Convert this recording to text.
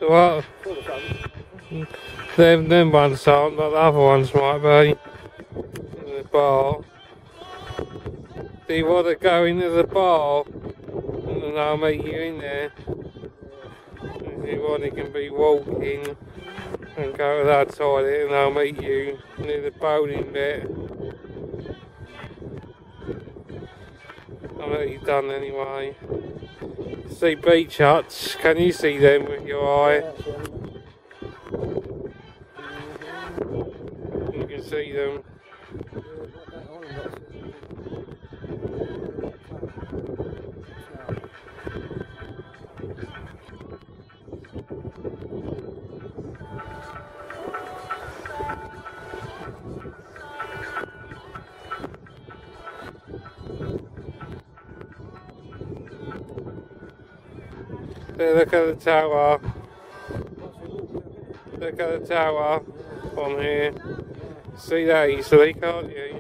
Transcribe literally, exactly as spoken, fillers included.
What? Them, them ones aren't, but the other ones might be. In the bar. Do you want to go into the bar? And I'll meet you in there. If you want, you can be walking and go to that toilet, and I'll meet you near the bowling bit. I'll let you done anyway. See beach huts, can you see them with your eye? You can see them. There, look at the tower. Look at the tower on here. See that easily, can't you?